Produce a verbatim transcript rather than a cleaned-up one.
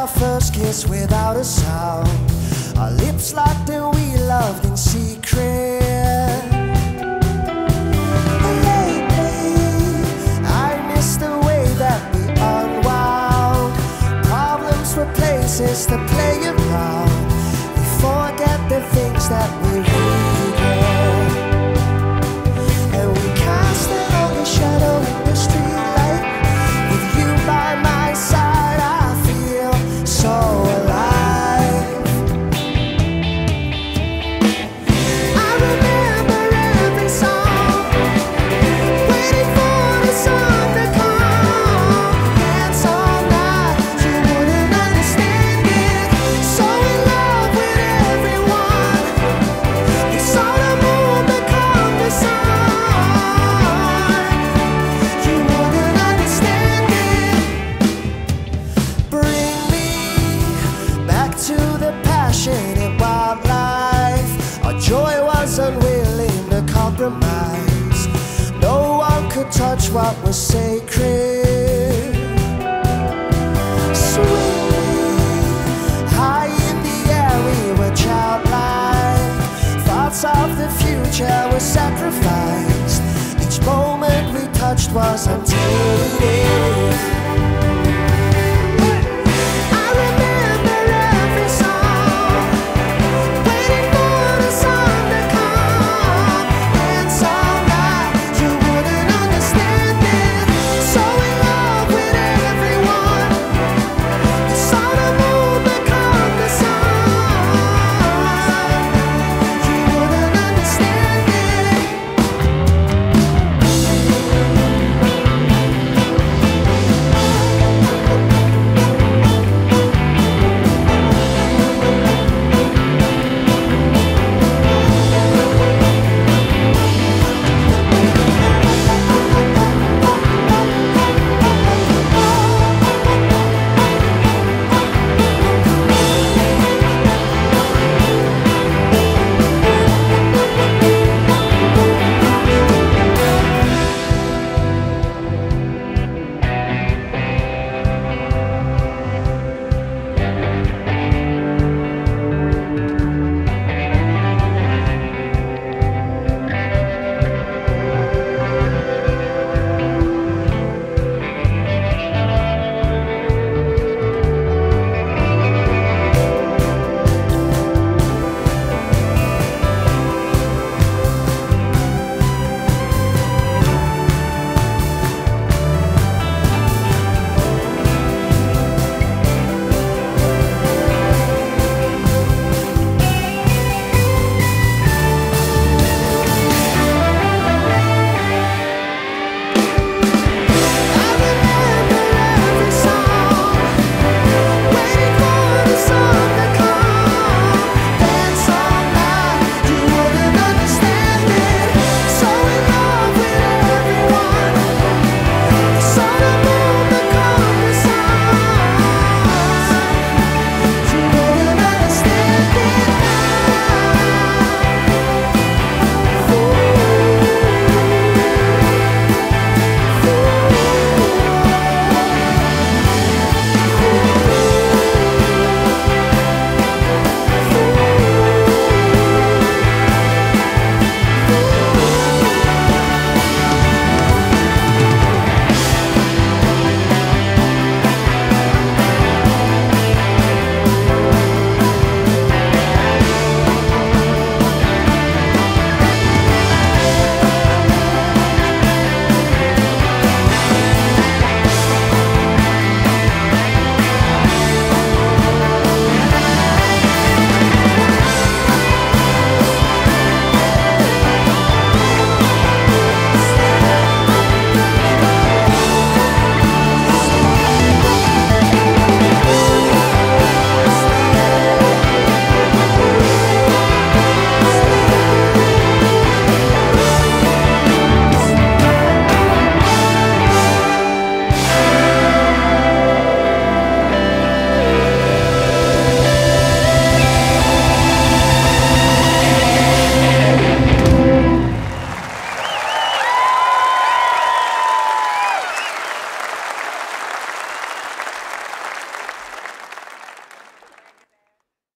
our first kiss without a sound. Our lips locked and we loved in secret. But lately, I miss the way that we unwound. Problems were places to play around. We forget the things that we regret. And we cast a lonely shadow in the streetlight. With you by my side, I feel so alive. I remember every song, waiting for the sun to come. Dance all night, you wouldn't understand it. So in love with everyone, we saw the moon become the sun. You wouldn't understand it. Bring me back to the passionate wildlife. Our joy was unwilling to compromise. No one could touch what was sacred. Sweetly, high in the air we were childlike. Thoughts of the future were sacrificed. Each moment we touched was until